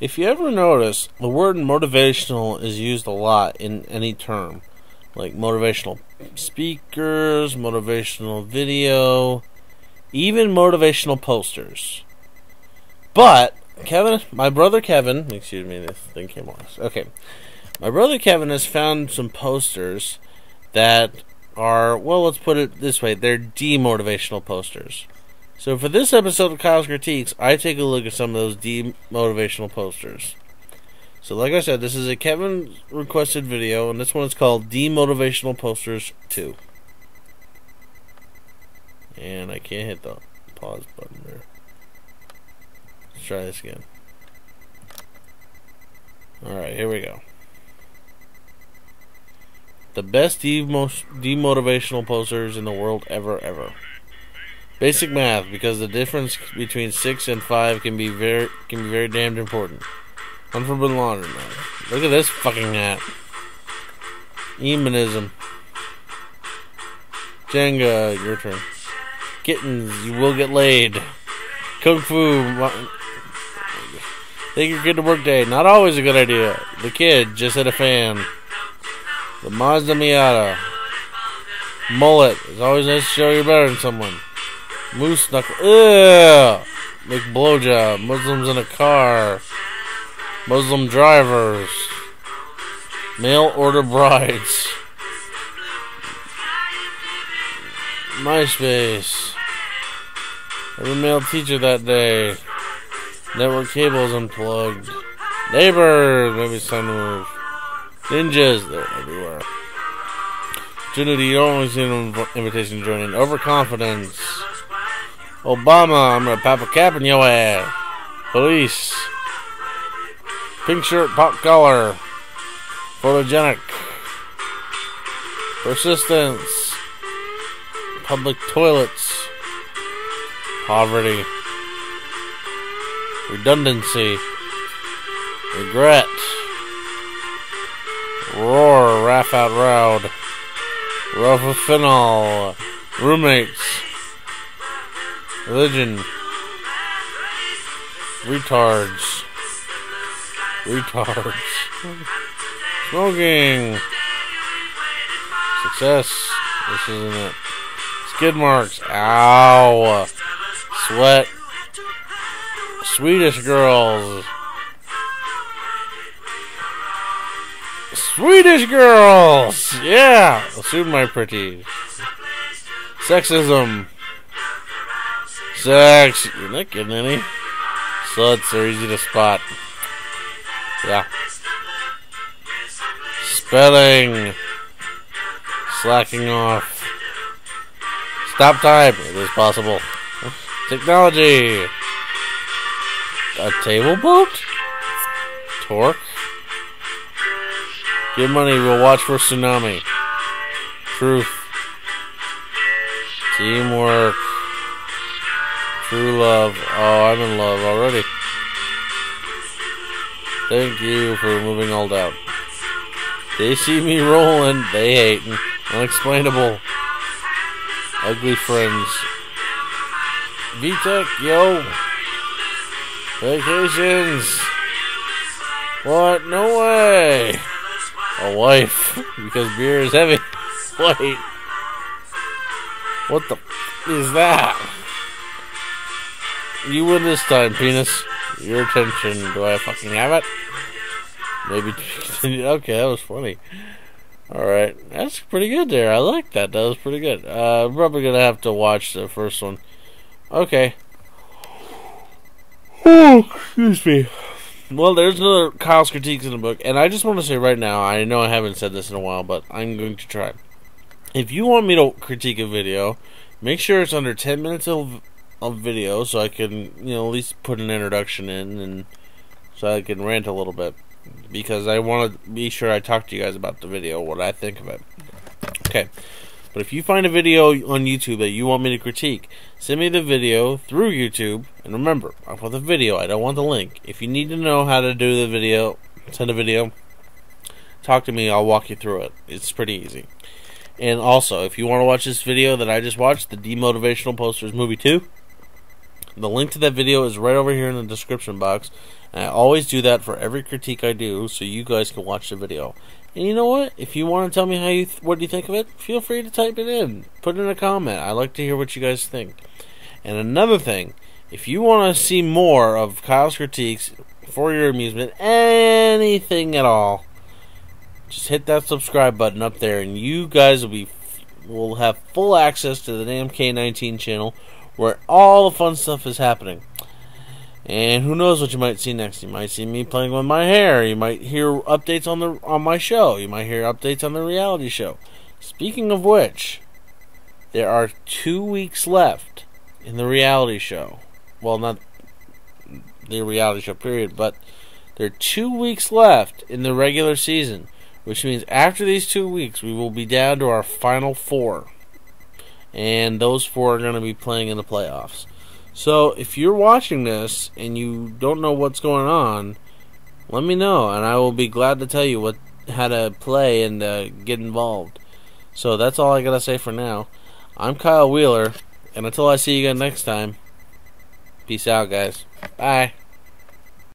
If you ever notice, the word motivational is used a lot in any term. Like motivational speakers, motivational video, even motivational posters. But, my brother Kevin, excuse me, this thing came off. Okay. My brother Kevin has found some posters that are, well, let's put it this way, they're demotivational posters. So for this episode of Kyle's Critiques, I take a look at some of those demotivational posters. So like I said, this is a Kevin requested video, and this one is called Demotivational Posters 2. And I can't hit the pause button there. Let's try this again. Alright, here we go. The best demotivational posters in the world ever. Basic math, because the difference between 6 and 5 can be very damned important. Unforbidden laundry math. Look at this fucking hat. Emanism. Jenga, your turn. Kittens, you will get laid. Kung Fu. Take your kid to work day. Not always a good idea. The kid just hit a fan. The Mazda Miata. Mullet. It's always nice to show you're better than someone. Moose knuckle. Ugh. Make blowjob. Muslims in a car. Muslim drivers. Mail order brides. MySpace. Every male teacher that day. Network cables unplugged. Neighbors. Maybe it's time to move. Ninjas. They're everywhere. Trinity, you don't always see an invitation to join in. Overconfidence. Obama, I'm gonna pop a cap in your ass. Police. Pink shirt, pop collar. Photogenic. Persistence. Public toilets. Poverty. Redundancy. Regret. Roar, laugh out loud. Rofenol. Roommates. Religion. Retards. Smoking. Success. This isn't it. Skid marks. Ow. Sweat. Swedish girls. Swedish girls! Yeah! Assume my pretty. Sexism. Sex. You're not getting any. Sluts are easy to spot. Yeah. Spelling. Slacking off. Stop time. It is possible. Technology. A table boat? Torque. Give money, we'll watch for tsunami. Truth. Teamwork. True love. Oh, I'm in love already. Thank you for removing all doubt. They see me rolling, they hating. Unexplainable. Ugly friends. VTech, yo. Vacations. What? No way. A wife. Because beer is heavy. Wait. What the is that? You win this time, penis. Your attention. Do I fucking have it? Maybe. Okay, that was funny. Alright. That's pretty good there. I like that. That was pretty good. I'm probably going to have to watch the first one. Okay. Oh, excuse me. Well, there's another Kyle's Critiques in the book, and I just want to say right now, I know I haven't said this in a while, but I'm going to try. If you want me to critique a video, make sure it's under 10 minutes of video, so I can, at least put an introduction in, and so I can rant a little bit, because I want to be sure I talk to you guys about the video, what I think of it. Okay. But if you find a video on YouTube that you want me to critique, send me the video through YouTube. And remember, I want the video. I don't want the link. If you need to know how to do the video, send a video, talk to me. I'll walk you through it. It's pretty easy. And also, if you want to watch this video that I just watched, the Demotivational Posters Movie 2, the link to that video is right over here in the description box. And I always do that for every critique I do, so you guys can watch the video. And you know what? If you want to tell me what you think of it, feel free to type it in. Put in a comment. I like to hear what you guys think. And another thing, if you want to see more of Kyle's critiques for your amusement, anything at all, just hit that subscribe button up there, and you guys will have full access to the damn K19 channel, where all the fun stuff is happening. And who knows what you might see next? You might see me playing with my hair. You might hear updates on my show. You might hear updates on the reality show. Speaking of which, there are 2 weeks left in the reality show. Well, not the reality show period, but there are 2 weeks left in the regular season, which means after these 2 weeks, we will be down to our final 4. And those 4 are going to be playing in the playoffs. So, if you're watching this and you don't know what's going on, let me know, and I will be glad to tell you how to play and get involved. So, that's all I gotta say for now. I'm Kyle Wheeler, and until I see you again next time, peace out, guys. Bye.